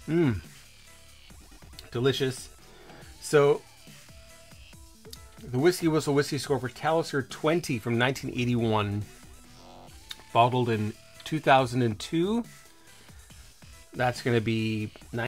Delicious. So, the Whisky Whistle whiskey score for Talisker 20 from 1981. Bottled in 2002. That's going to be